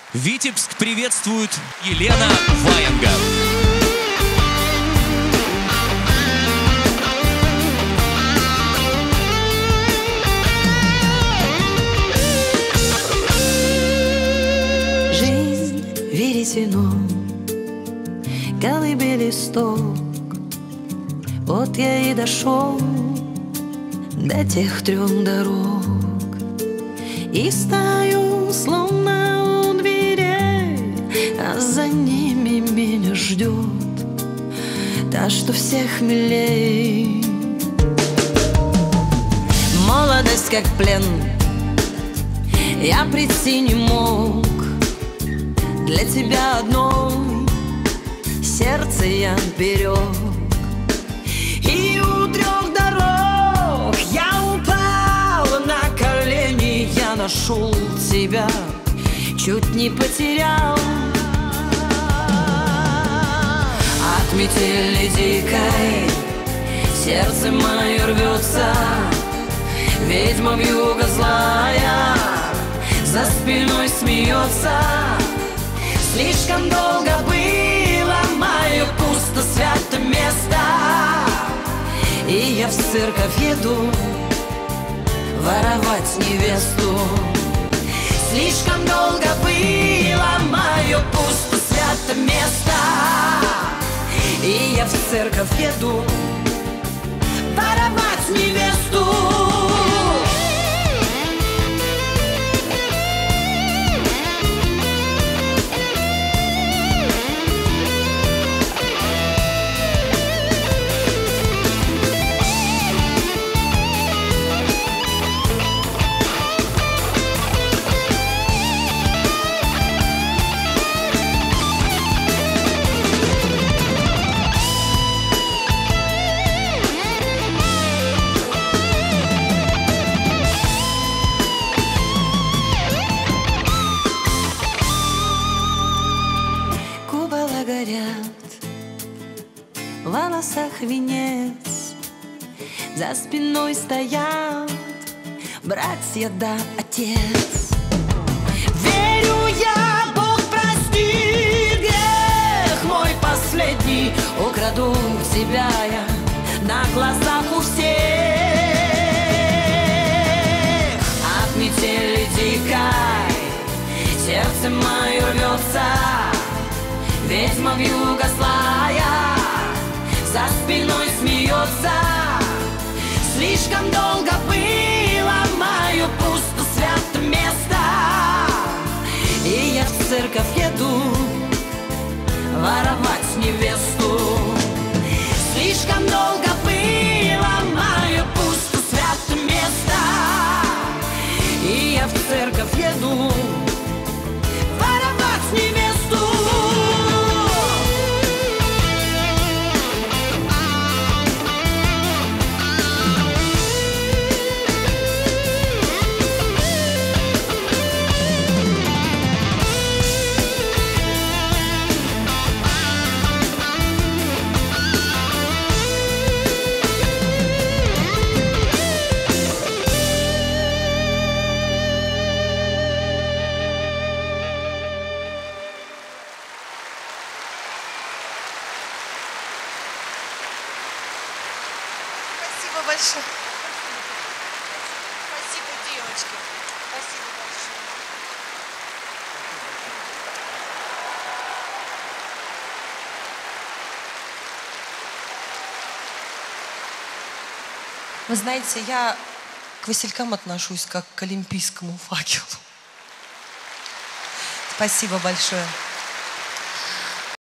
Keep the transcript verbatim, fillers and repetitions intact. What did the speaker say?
Витебск приветствует Елена Ваенга. Жизнь веретено, колыбели листок. Вот я и дошел до тех трех дорог, и стою словно у дверей, а за ними меня ждет та, что всех милей. Молодость как плен, я прийти не мог. Для тебя одной сердце я берег, и у трех дорог я упал на колени. Я нашел тебя, чуть не потерял. От метели дикой сердце мое рвется, ведьма вьюга злая за спиной смеется. Слишком долго было мое пусто свято место, и я в церковь еду воровать невесту. Слишком долго было мое пусто свято место, и я в церковь еду воровать невесту. В волосах венец, за спиной стоят братья да отец. Верю я, Бог простит грех мой последний, украду тебя я на глазах у всех. От метели дикой сердце мое рвется, ведьма вьюга злая за спиной смеется. Слишком долго было мое пусто свято место, и я в церковь еду воровать невесту. Слишком долго было мое пусто свято место, и я в церковь еду воровать невесту. Спасибо большое. Спасибо, девочки. Спасибо большое. Вы знаете, я к василькам отношусь как к олимпийскому факелу. Спасибо большое.